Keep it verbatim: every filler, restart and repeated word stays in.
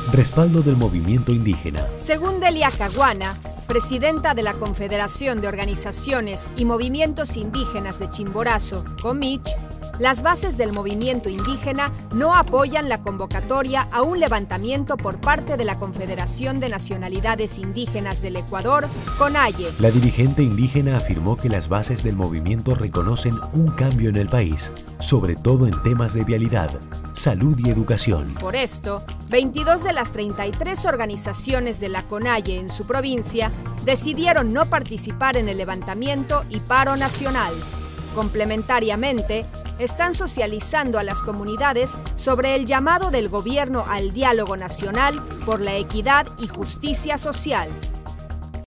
Respaldo del movimiento indígena. Según Delia Caguana, presidenta de la Confederación de Organizaciones y Movimientos Indígenas de Chimborazo, COMICH, las bases del movimiento indígena no apoyan la convocatoria a un levantamiento por parte de la Confederación de Nacionalidades Indígenas del Ecuador, CONAIE. La dirigente indígena afirmó que las bases del movimiento reconocen un cambio en el país, sobre todo en temas de vialidad, salud y educación. Por esto, veintidós de las treinta y tres organizaciones de la CONAIE en su provincia decidieron no participar en el levantamiento y paro nacional. Complementariamente, están socializando a las comunidades sobre el llamado del gobierno al diálogo nacional por la equidad y justicia social.